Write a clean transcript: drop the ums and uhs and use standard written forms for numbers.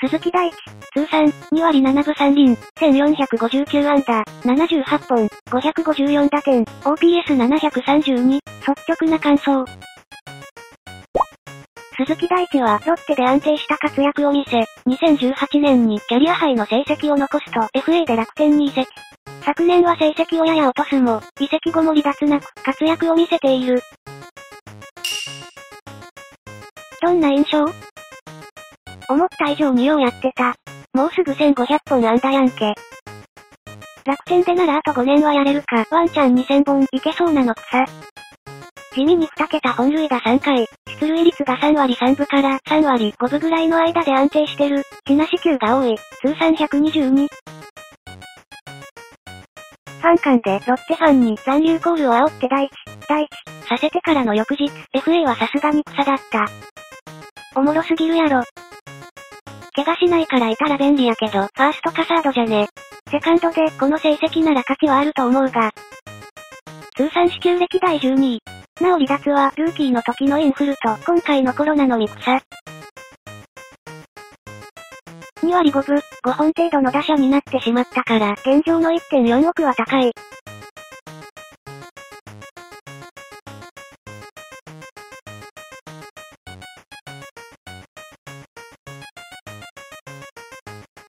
鈴木大地、通算、2割7分3厘、1459安打、78本、554打点、OPS732、率直な感想。鈴木大地はロッテで安定した活躍を見せ、2018年にキャリアハイの成績を残すと FA で楽天に移籍。昨年は成績をやや落とすも、移籍後も離脱なく活躍を見せている。どんな印象？思った以上にようやってた。もうすぐ1500本安打やんけ。楽天でならあと5年はやれるか、ワンチャン2000本いけそうなのくさ。地味に2桁本塁打3回、出塁率が3割3分から3割5分ぐらいの間で安定してる、木梨球が多い、通算122。ファン間でロッテファンに残留コールを煽って大地させてからの翌日、FA はさすがに草だった。おもろすぎるやろ。怪我しないからいたら便利やけど、ファーストかサードじゃね。セカンドでこの成績なら価値はあると思うが。通算四球歴代12位。なお離脱はルーキーの時のインフルと今回のコロナのみ草。2割5分、5本程度の打者になってしまったから、現状の 1.4 億は高い。